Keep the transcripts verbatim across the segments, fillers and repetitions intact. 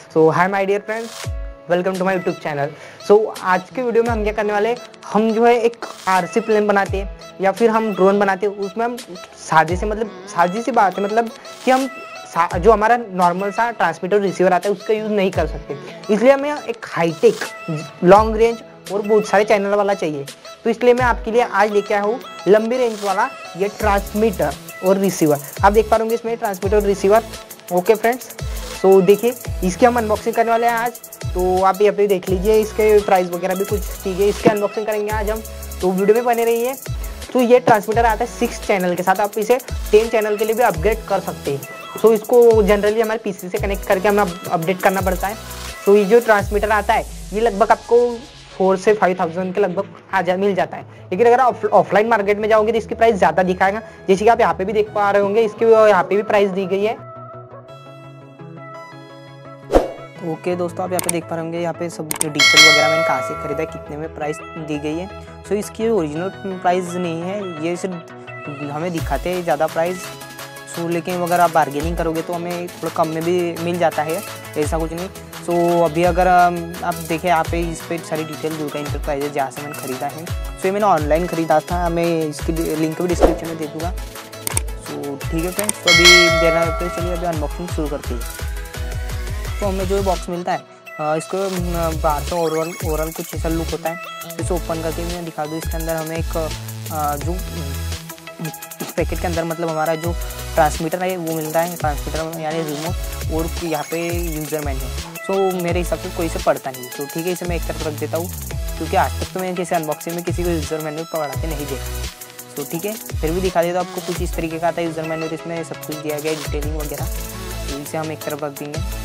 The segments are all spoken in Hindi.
So hi my dear friends, welcome to my YouTube channel. So आज के वीडियो में हम क्या करने वाले हैं, हम जो है एक आरसी प्लेन बनाते हैं या फिर हम ड्रोन बनाते हैं। उसमें हम सादे से मतलब सादी सी बात है, मतलब कि हम जो हमारा नॉर्मल सा ट्रांसमीटर रिसीवर आता है उसका यूज़ नहीं कर सकते, इसलिए हमें एक हाईटेक लॉन्ग रेंज और बहुत सारे चैनल वाला चाहिए। तो इसलिए मैं आपके लिए आज लेके आया हूँ लंबी रेंज वाला ये ट्रांसमीटर और रिसीवर। आप देख पा रहे होंगे इसमें ट्रांसमीटर और रिसीवर। ओके फ्रेंड्स, तो देखिए इसकी हम अनबॉक्सिंग करने वाले हैं आज। तो आप यहाँ पे देख लीजिए, इसके प्राइस वगैरह भी कुछ ठीक है, इसके अनबॉक्सिंग करेंगे आज हम, तो वीडियो में बने रहिए। तो ये ट्रांसमीटर आता है सिक्स चैनल के साथ, आप इसे टेन चैनल के लिए भी अपग्रेड कर सकते हैं। सो इसको जनरली हमारे पीसी से कनेक्ट करके हमें अपडेट करना पड़ता है। सो ये जो ट्रांसमीटर आता है ये लगभग आपको फोर से फाइव थाउजेंड के लगभग आ जा मिल जाता है। लेकिन अगर आप ऑफलाइन मार्केट में जाओगे तो इसकी प्राइस ज़्यादा दिखाएगा, जैसे कि आप यहाँ पे भी देख पा रहे होंगे, इसकी यहाँ पे भी प्राइस दी गई है। ओके okay, दोस्तों आप यहाँ पे देख पा रहे होंगे, यहाँ पे सब डिटेल वगैरह मैंने कहाँ से खरीदा है, कितने में प्राइस दी गई है। सो so, इसकी ओरिजिनल प्राइस नहीं है, ये सिर्फ हमें दिखाते हैं ज़्यादा प्राइस। सो so, लेकिन अगर आप बार्गेनिंग करोगे तो हमें थोड़ा कम में भी मिल जाता है, ऐसा कुछ नहीं। सो so, अभी अगर आप देखें यहाँ पे इस पर सारी डिटेल दुर्गा इंटरप्राइजेज जहाँ से मैंने ख़रीदा है। सो so, ये मैंने ऑनलाइन ख़रीदा था, मैं इसकी लिंक भी डिस्क्रिप्शन में दे दूँगा। सो so, ठीक है फ्रेंड्स, तो अभी देना तो चलिए अभी अनबॉक्सिंग शुरू करते हैं। तो हमें जो बॉक्स मिलता है इसको बाहर से ओवरऑल ओवरऑल कुछ ऐसा लुक होता है। इसे ओपन करके मैं दिखा दूँ, इसके अंदर हमें एक जो पैकेट के अंदर मतलब हमारा जो ट्रांसमीटर है वो मिलता है, ट्रांसमीटर यानी रिमोट, और यहाँ पे यूज़र मैनुअल। सो मेरे हिसाब से कोई से पढ़ता नहीं, तो ठीक है इसे मैं एक तरफ रख देता हूँ, क्योंकि आज तक तो मैंने किसी अनबॉक्सिंग में किसी को यूज़र मैनुअल पढ़ा के नहीं देखा। तो ठीक है फिर भी दिखा देता हूँ आपको, कुछ इस तरीके का आता है यूज़र मैनुअल, इसमें सब कुछ दिया गया है डिटेलिंग वगैरह। तो इसे हम एक तरफ रख देंगे।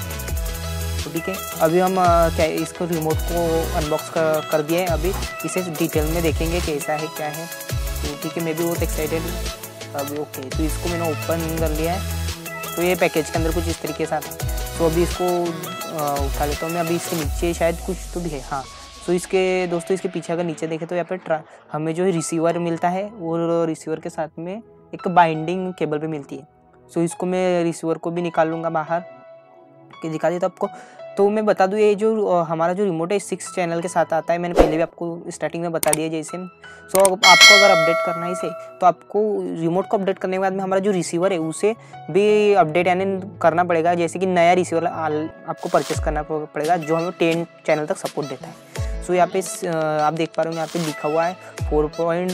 तो ठीक है अभी हम क्या इसको रिमोट को अनबॉक्स कर, कर दिया है, अभी इसे डिटेल में देखेंगे कैसा है क्या है। तो ठीक है मैं भी बहुत एक्साइटेड हूँ अभी। ओके तो इसको मैंने ओपन कर लिया है, तो ये पैकेज के अंदर कुछ इस तरीके से आता है। तो अभी इसको आ, उठा लेता हूँ मैं। अभी इसके नीचे शायद कुछ तो भी है, हाँ। तो इसके दोस्तों इसके पीछे अगर नीचे देखें तो यहाँ पर ट्रा हमें जो रिसीवर मिलता है, और रिसीवर के साथ में एक बाइंडिंग केबल भी मिलती है। सो इसको मैं रिसीवर को भी निकाल लूँगा बाहर कि दिखा देता आपको। तो मैं बता दूँ ये जो हमारा जो रिमोट है सिक्स चैनल के साथ आता है, मैंने पहले भी आपको स्टार्टिंग में बता दिया जैसे। सो आपको अगर अपडेट करना है इसे, तो आपको रिमोट को अपडेट करने के बाद में हमारा जो रिसीवर है उसे भी अपडेट यानी करना पड़ेगा, जैसे कि नया रिसीवर आपको परचेस करना पड़ेगा जो हमें टेन चैनल तक सपोर्ट देता है। सो यहाँ पे आप देख पा रहे हो यहाँ पे लिखा हुआ है four point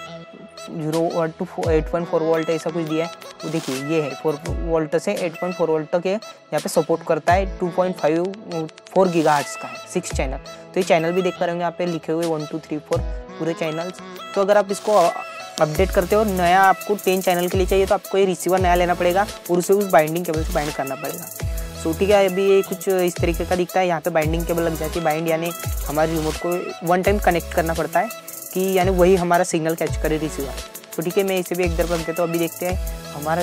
zero volt to eight point four volt ऐसा कुछ दिया है। तो देखिए ये है फोर वोल्ट से एट पॉइंट फोर वोल्ट तक है, यहाँ पे सपोर्ट करता है। Two point five four gigahertz का है, सिक्स चैनल। तो ये चैनल भी देख पा रहे होंगे यहाँ पे लिखे हुए वन टू थ्री फोर पूरे चैनल्स। तो अगर आप इसको अपडेट करते हो, नया आपको टेन चैनल के लिए चाहिए, तो आपको ये रिसीवर नया लेना पड़ेगा और उसे उस बाइंडिंग केबल से बाइंड करना पड़ेगा। सो ठीक है अभी ये कुछ इस तरीके का दिखता है, यहाँ पे बाइंडिंग केबल लग जाती है। बाइंड यानी हमारे रिमोट को वन टाइम कनेक्ट करना पड़ता है कि यानी वही हमारा सिग्नल कैच करे रिसीवर। तो ठीक है मैं इसे भी एक तरफ रख देता हूँ। अभी देखते हैं हमारा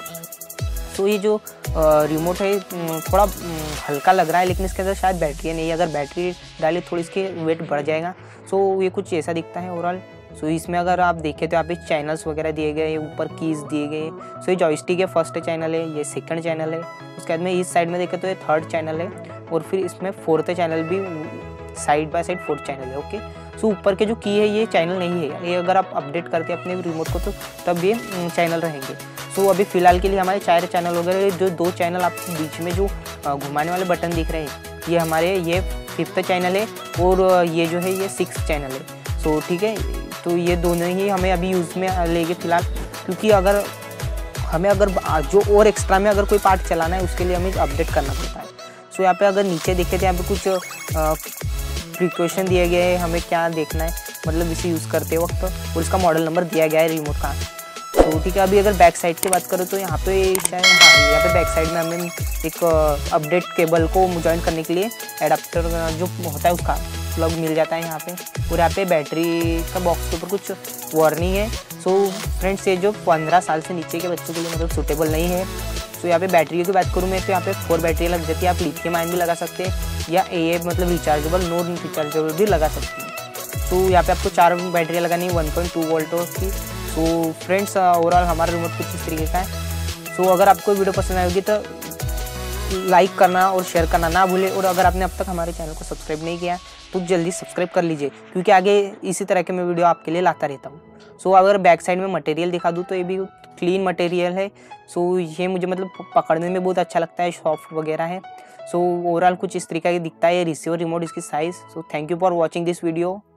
रिमोट। तो ये जो रिमोट है थोड़ा हल्का लग रहा है, लेकिन इसके अंदर शायद बैटरी नहीं है, अगर बैटरी डाले थोड़ी इसके वेट बढ़ जाएगा। सो ये कुछ ऐसा दिखता है ओवरऑल। सो इसमें अगर आप देखें तो यहाँ पे चैनल्स वगैरह दिए गए, ऊपर कीज दिए गए। सो ये जॉयस्टिक है, फर्स्ट चैनल है, ये सेकंड चैनल है। उसके बाद में इस साइड में देखें तो ये थर्ड चैनल है, और फिर इसमें फोर्थ चैनल भी side by side fourth channel है। ओके सो ऊपर के जो की है ये चैनल नहीं है, ये अगर आप अपडेट करते हैं अपने रिमोट को तो तब ये चैनल रहेंगे। सो अभी फ़िलहाल के लिए हमारे चार चैनल वगैरह, जो दो चैनल आपको बीच में जो घुमाने वाले बटन दिख रहे हैं ये हमारे ये फिफ्थ चैनल है, और ये जो है ये सिक्स चैनल है। सो ठीक है तो ये दोनों ही हमें अभी यूज़ में लेंगे फ़िलहाल, क्योंकि अगर हमें अगर जो और एक्स्ट्रा में अगर कोई पार्ट चलाना है उसके लिए हमें अपडेट करना पड़ता है। सो यहाँ पे अगर नीचे देखें तो यहाँ पे कुछ प्रिकॉशन दिए गए हैं, हमें क्या देखना है मतलब इसे यूज़ करते वक्त, और इसका मॉडल नंबर दिया गया है रिमोट का। तो ठीक है अभी अगर बैक साइड की बात करूँ तो यहाँ पे शायद हाँ यहाँ पे बैक साइड में हमें एक अपडेट केबल को ज्वाइन करने के लिए एडाप्टर जो होता है उसका प्लग मिल जाता है यहाँ पे, और यहाँ पे बैटरी का बॉक्स के ऊपर कुछ वार्निंग है। सो फ्रेंड्स ये जो पंद्रह साल से नीचे के बच्चों के लिए मतलब सूटेबल नहीं है। तो यहाँ पे बैटरी की बात करूँ मैं तो यहाँ पे फोर बैटरी लग जाती है, आप लिथियम आयन भी लगा सकते हैं या ए मतलब रिचार्जेबल नॉन रिचार्जेबल भी लगा सकते हैं। तो यहाँ पे आपको चार बैटरी लगानी है वन पॉइंट टू वोल्ट की। तो फ्रेंड्स ओवरऑल हमारा रिमोट कुछ इस तरीके का है। सो अगर आपको वीडियो पसंद आएगी तो लाइक करना और शेयर करना ना भूले। और अगर आपने अब तक हमारे चैनल को सब्सक्राइब नहीं किया तो जल्दी सब्सक्राइब कर लीजिए, क्योंकि आगे इसी तरह के मैं वीडियो आपके लिए लाता रहता हूँ। सो अगर बैक साइड में मटेरियल दिखा दूँ तो ये भी क्लीन मटेरियल है। सो ये मुझे मतलब पकड़ने में बहुत अच्छा लगता है, सॉफ्ट वगैरह है। सो ओवरऑल कुछ इस तरीके का दिखता है ये रिसीवर रिमोट, इसकी size. So thank you for watching this video.